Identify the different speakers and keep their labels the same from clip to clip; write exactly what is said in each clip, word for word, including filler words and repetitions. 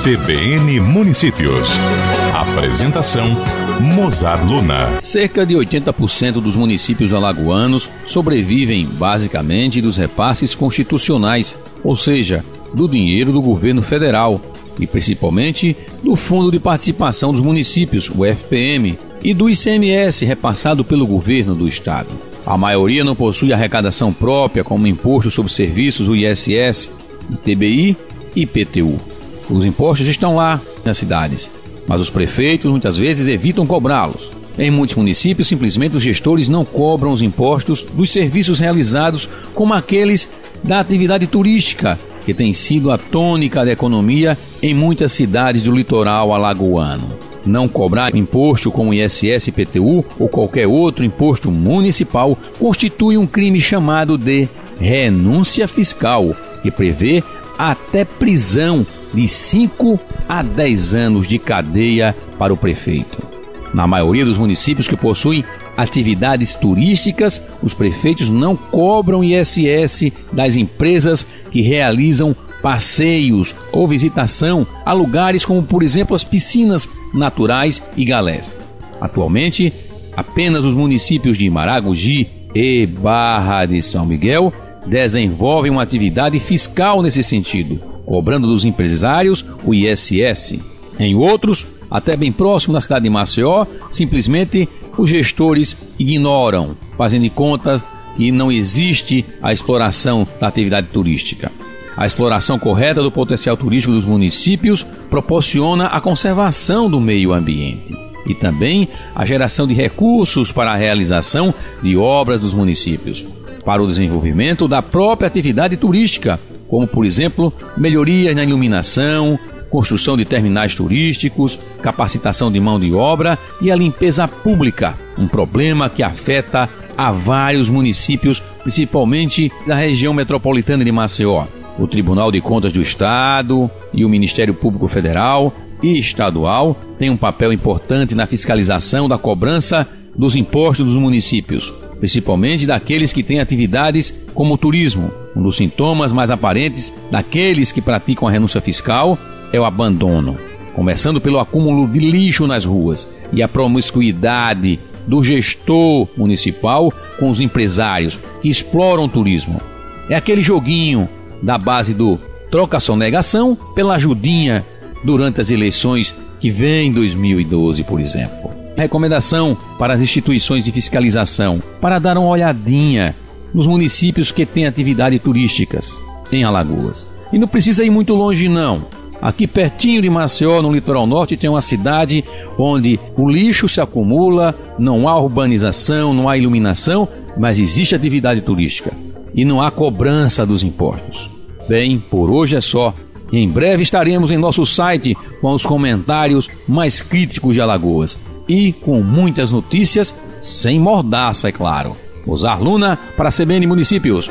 Speaker 1: C B N Municípios. Apresentação: Mozart Luna.
Speaker 2: Cerca de oitenta por cento dos municípios alagoanos sobrevivem basicamente dos repasses constitucionais, ou seja, do dinheiro do governo federal e principalmente do Fundo de Participação dos Municípios, o F P M, e do I C M S repassado pelo governo do estado. A maioria não possui arrecadação própria, como Imposto sobre Serviços, o I S S, I T B I e I P T U. Os impostos estão lá nas cidades, mas os prefeitos muitas vezes evitam cobrá-los. Em muitos municípios, simplesmente os gestores não cobram os impostos dos serviços realizados, como aqueles da atividade turística, que tem sido a tônica da economia em muitas cidades do litoral alagoano. Não cobrar imposto como I S S, I P T U ou qualquer outro imposto municipal constitui um crime chamado de renúncia fiscal, que prevê até prisão de cinco a dez anos de cadeia para o prefeito. Na maioria dos municípios que possuem atividades turísticas, os prefeitos não cobram I S S das empresas que realizam passeios ou visitação a lugares como, por exemplo, as piscinas naturais e galés. Atualmente, apenas os municípios de Maragogi e Barra de São Miguel desenvolvem uma atividade fiscal nesse sentido, cobrando dos empresários o I S S. Em outros, até bem próximo da cidade de Maceió, simplesmente os gestores ignoram, fazendo de conta que não existe a exploração da atividade turística. A exploração correta do potencial turístico dos municípios proporciona a conservação do meio ambiente e também a geração de recursos para a realização de obras dos municípios, para o desenvolvimento da própria atividade turística, como, por exemplo, melhorias na iluminação, construção de terminais turísticos, capacitação de mão de obra e a limpeza pública, um problema que afeta a vários municípios, principalmente da região metropolitana de Maceió. O Tribunal de Contas do Estado e o Ministério Público Federal e Estadual têm um papel importante na fiscalização da cobrança dos impostos dos municípios, principalmente daqueles que têm atividades como o turismo. Um dos sintomas mais aparentes daqueles que praticam a renúncia fiscal é o abandono, começando pelo acúmulo de lixo nas ruas e a promiscuidade do gestor municipal com os empresários que exploram o turismo. É aquele joguinho da base do troca-sonegação pela ajudinha durante as eleições que vem em dois mil e doze, por exemplo. Recomendação para as instituições de fiscalização para dar uma olhadinha nos municípios que têm atividades turísticas em Alagoas. E não precisa ir muito longe não. Aqui pertinho de Maceió, no litoral norte, tem uma cidade onde o lixo se acumula, não há urbanização, não há iluminação, mas existe atividade turística e não há cobrança dos impostos. Bem, por hoje é só. Em breve estaremos em nosso site com os comentários mais críticos de Alagoas e com muitas notícias sem mordaça, é claro. Mozart Luna para a C B N Municípios.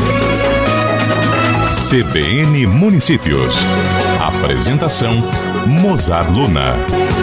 Speaker 1: C B N Municípios. Apresentação: Mozart Luna.